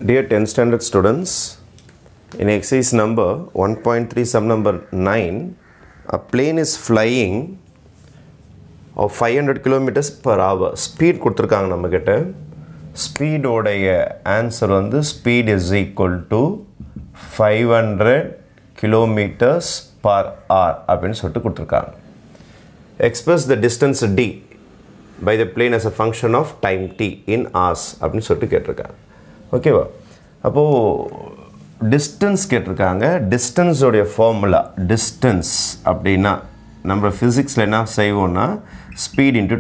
Dear 10th standard students, in exercise number 1.3 sum number 9, a plane is flying of 500 kilometers per hour. Speed கொடுத்திருக்காங்க நம்மகிட்ட. Speed உடைய answer வந்து speed is equal to 500 kilometers per hour அப்படின்னு சொல்லிட்டு கொடுத்திருக்காங்க. Express the distance d by the plane as a function of time t in hours அப்படின்னு சொல்லிட்டு கேட்டிருக்காங்க. ஓகேவா? அப்போது டிஸ்டன்ஸ் கேட்டிருக்காங்க. டிஸ்டன்ஸோடைய ஃபார்முலா டிஸ்டன்ஸ் அப்படின்னா நம்ம ஃபிசிக்ஸில் என்ன செய்வோம்னா ஸ்பீட் இன்ட்டு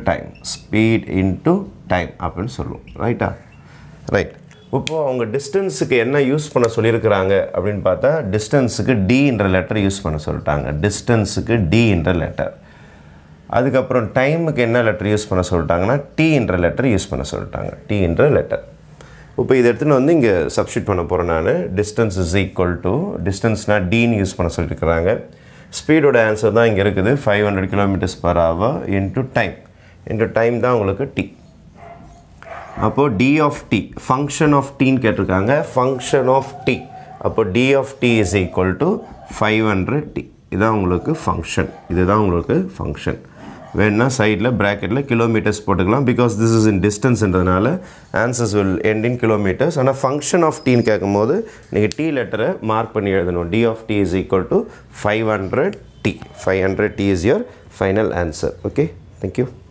டைம் அப்படின்னு சொல்லுவோம். ரைட்டா? ரைட். இப்போது அவங்க டிஸ்டன்ஸுக்கு என்ன யூஸ் பண்ண சொல்லியிருக்கிறாங்க அப்படின்னு பார்த்தா டிஸ்டன்ஸுக்கு டின்ற லெட்டர் யூஸ் பண்ண சொல்லிட்டாங்க. டிஸ்டன்ஸுக்கு டின்ற லெட்டர். அதுக்கப்புறம் டைமுக்கு என்ன லெட்டர் யூஸ் பண்ண சொல்லிட்டாங்கன்னா டீன்ற லெட்டர் யூஸ் பண்ண சொல்லிட்டாங்க. டீன்ற லெட்டர். இப்போ இதை எடுத்துன்னு வந்து இங்கே சப்ஸ்டியூட் பண்ண போகிறேன் நான். டிஸ்டன்ஸ் இஸ் ஈக்குவல் டு டிஸ்டன்ஸ்னால் டீன்னு யூஸ் பண்ண சொல்லியிருக்கிறாங்க. ஸ்பீடோட ஆன்சர் தான் இங்கே இருக்குது 500 kilometers per hour into time தான் உங்களுக்கு டி. அப்போது t of t function of டீன்னு கேட்டிருக்காங்க. ஃபங்க்ஷன் ஆஃப் டி அப்போ t of t is equal to 500t. இதுதான் உங்களுக்கு ஃபங்க்ஷன். இதுதான் உங்களுக்கு ஃபங்க்ஷன். வேணுன்னா சைடில் ப்ராக்கெட்டில் கிலோமீட்டர்ஸ் போட்டுக்கலாம். பிகாஸ் திஸ் இஸ் இன் டிஸ்டன்ஸ்ன்றதுனால answers will end in kilometres. ஆனால் ஃபங்க்ஷன் ஆஃப் டீன்னு கேட்கும்போது நீங்கள் டி லெட்டரை மார்க் பண்ணி எழுதணும். T of t is equal to 500t. 500t is your final answer. Okay, thank you.